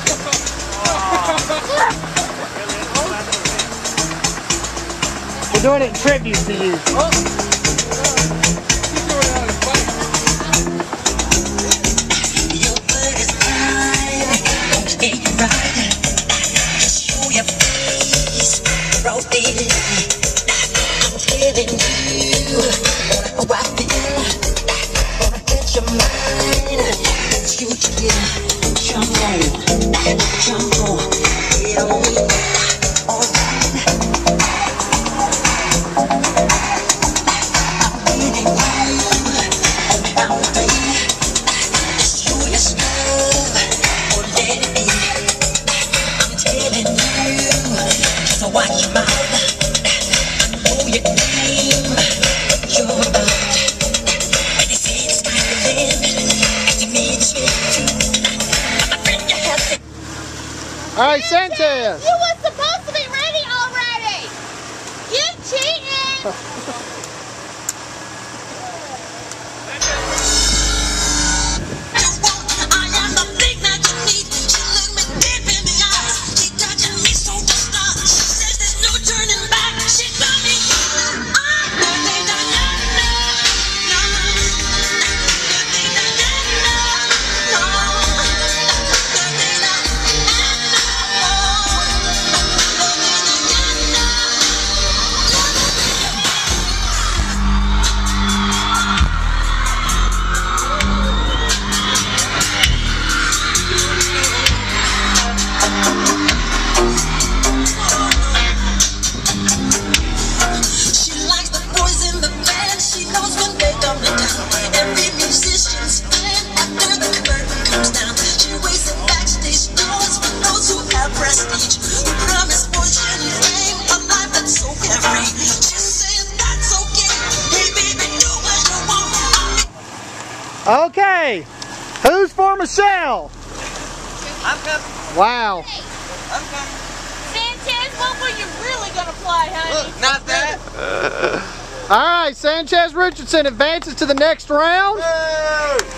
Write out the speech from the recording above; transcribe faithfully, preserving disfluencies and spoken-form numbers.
We're doing it in tribute to you. Oh. All right, Sanchez. You were supposed to be ready already. You cheating. Okay, who's for Michelle? I'm coming. Wow. I'm coming. Sanchez, what were you really gonna play, honey? Look, not that. Uh, all right, Senchez Richardson advances to the next round. Whoa.